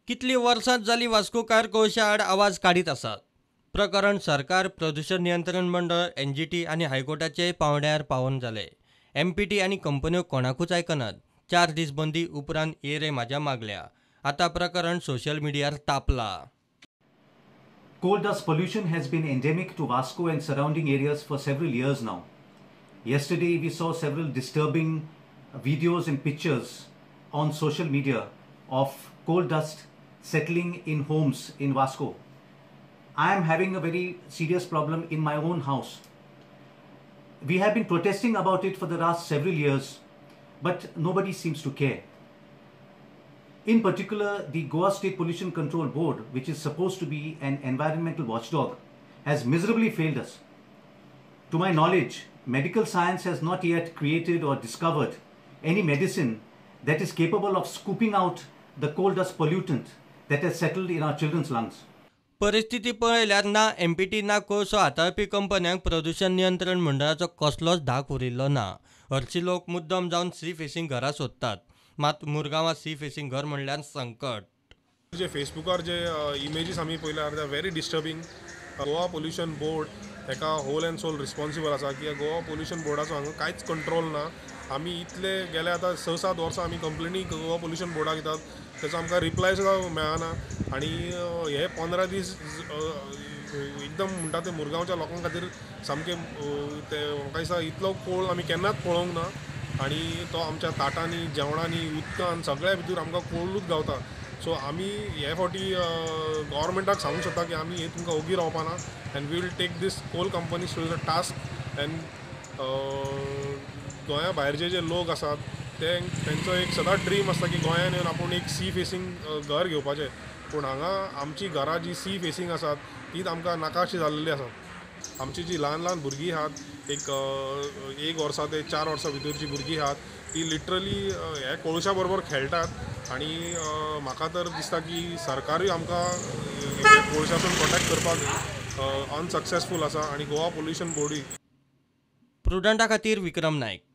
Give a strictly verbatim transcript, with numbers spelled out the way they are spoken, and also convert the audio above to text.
कितली वर्सां जाली वास्कोकार कोळशा आड आवाज काडीत आसात. प्रकरण सरकार, प्रदूषण नियंत्रण मंडळ, एन जी टी आनी हायकोर्टाचे पांवड्यार पावन जाले. एम पी टी आनी कंपन्यो कोणाकूच आयकनात. चार दीस बंदी उपरांत ये रे म्हाज्या मागल्या. आतां प्रकरण सोशल मिडियार तापला. Coal dust pollution has been endemic to Vasco and surrounding areas for several years now. Yesterday we saw several disturbing videos and pictures on social media of coal dust settling in homes in Vasco. I am having a very serious problem in my own house. We have been protesting about it for the last several years, but nobody seems to care. In particular, the Goa State Pollution Control Board, which is supposed to be an environmental watchdog, has miserably failed us. To my knowledge, medical science has not yet created or discovered any medicine that is capable of scooping out the coal dust pollutant that has settled in our children's lungs. परिस्थिती पळयल्यार ना M P T ना कोळसो हाताळपी कंपन्यांक प्रदूषण नियंत्रण मंडळाचो कसलोच धाक उरिल्लो ना. हरशीं लोक मुद्दम जावन सी फेसिंग घरां सोदतात. मात मुरगांवां सी फेसिंग घर म्हणल्यार संकट. जे फेसबुकार जे इमेजीस आमी पळयल्यार they are very disturbing. Goa pollution board हेका होल एंड सोल रिस्पॉन्सिबल आसा की गोवा पोल्युशन बोर्डाचो हांगा कांयच कंट्रोल ना. आमी इतले गेले आतां स सात वर्सां आमी कंप्लेनी गोवा पोल्युशन बोर्डाक दितात, तेचो आमकां रिप्लाय सुद्दां मेळना. आनी हे पंदरा दीस एकदम म्हणटा ते मुरगांवच्या लोकां खातीर सामके ते म्हाका दिसता इतलो कोळ आमी केन्नाच पळोवंक ना. आनी तो आमच्या ताटांनी, जेवणांनी, उदकान सगळ्या भितर आमकां कोळूच गावता. सो आमी हे फावटी गव्हर्मेंटाक सांगूंक सोदता की आमी हे तुमकां ओगी रावपाना and we will take this coal companies to the task. And गोंया भायरचे जे लोक आसात ते तेंचो एक सदांच ड्रीम आसता की गोंयान येवन आपूण एक सी फेसिंग घर घेवपाचें. पूण हांगा आमची घरां जी सी फेसिंग आसात तीच आमकां नाकाशी जाल्ली आसात. आमची जी ल्हान ल्हान भुरगीं आहात, एक एक वर्सां ते चार वर्सां भितरची भुरगीं आहात, ती लिटरली हे कोळशा बरोबर खेळटात. आनी म्हाका तर दिसता की सरकारूय आमकां कोळशासून प्रोटेक्ट करपाक अनसक्सेसफूल आसा आनी गोवा पोल्युशन बोर्डूय. प्रुडंटा खातीर विक्रम नायक.